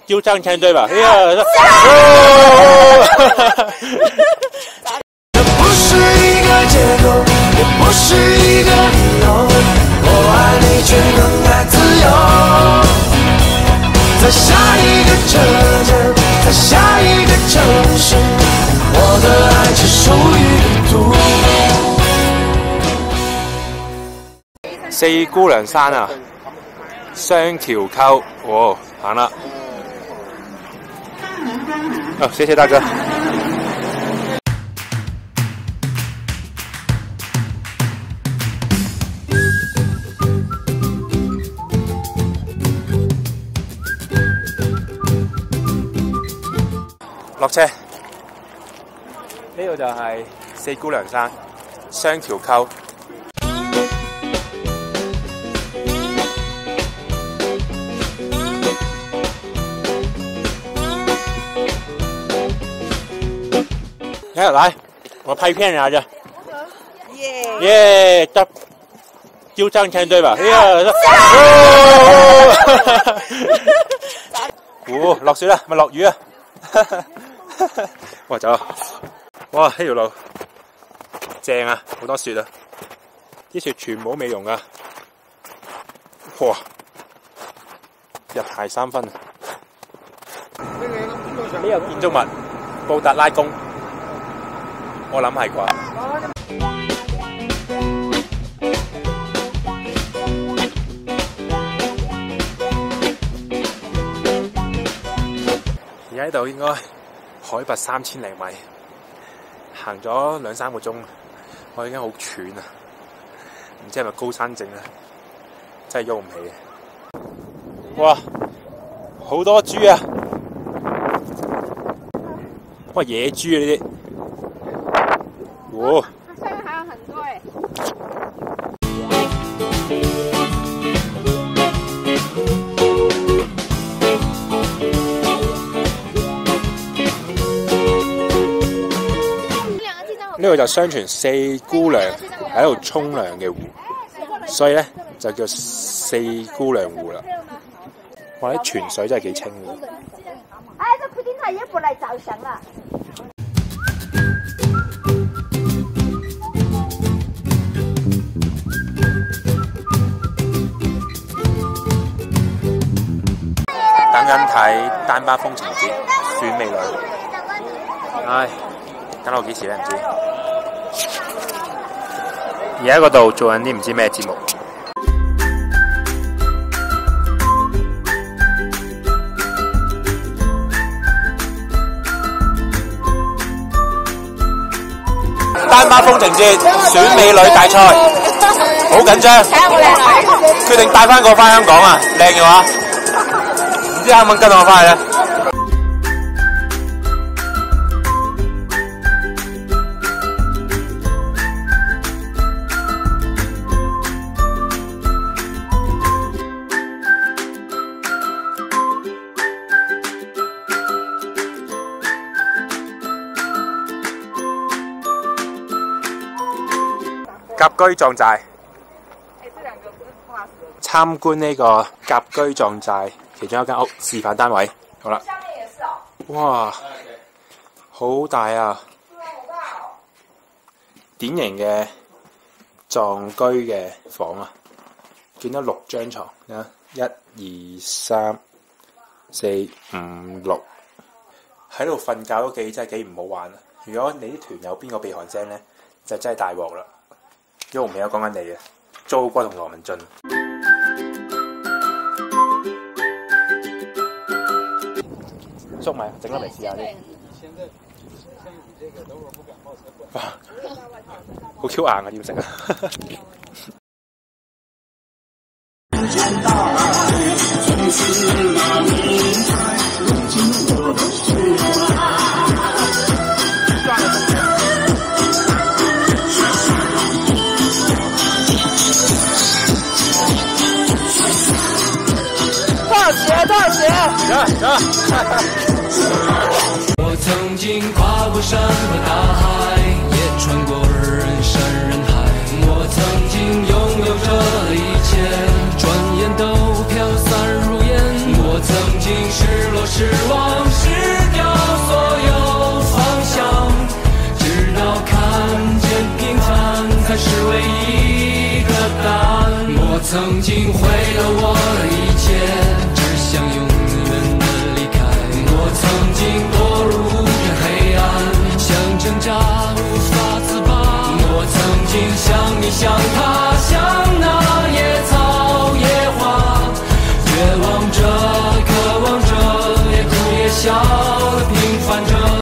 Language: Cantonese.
丢张签对吧？哎呀， 这不是一个借口，也不是一个理由，我爱你却更爱自由。在下一个车站，在下一个城市，我的爱只屬於獨。 四姑娘山啊，雙條溝，哦，行啦。哦，謝謝大哥。落車，呢度就係四姑娘山雙條溝。来，我拍片来着。耶，丢张签对吧？哎呀，落雪啦，咪落雨啊！哇，走啊！哇，呢條路正啊，好多雪啊！啲雪全部都未融啊！哇，日鞋3分。呢個建築物布達拉宮。我諗係啩。而家呢度應該海拔3000厘米，行咗2-3個鐘，我已經好喘啊！唔知係咪高山症啊？真係喐唔起嘅。哇！好多豬啊！哇！野豬啊呢啲。哦，它下面还有很多哎。呢個就相傳四姑娘喺度沖涼嘅湖，所以咧就叫四姑娘湖啦。哇！啲泉水真係幾清嘅。哎，這普京他也不來照相啦。等緊睇丹巴風情節選美女，唉，等到幾時咧唔知。而家嗰度做緊啲唔知咩節目。丹巴風情節選美女大賽，好緊張，決定帶翻個翻香港啊！靚嘅話。唔知肯唔肯跟我翻去咧？甲居壯寨，參觀呢個甲居壯寨。其中一間屋示範單位，好啦，哇，好大啊！典型嘅藏居嘅房啊，見到6張床啊，1、2、3、4、5、6，喺度瞓覺都真係幾唔好玩啊！如果你啲團有邊個鼻鼾聲咧，就真係大鑊啦！喐唔起啊，講緊你啊，糟骨同羅文俊。粟米整粒嚟試下啲。哇，好 Q 硬啊，要食啊！多少钱？ 我曾经跨过山和大海，也穿过人山人海。我曾经拥有着一切，转眼都飘散如烟。我曾经失落。 失望，失掉所有方向，直到看见平凡才是唯一的答案。我曾经毁了我的一切，只想拥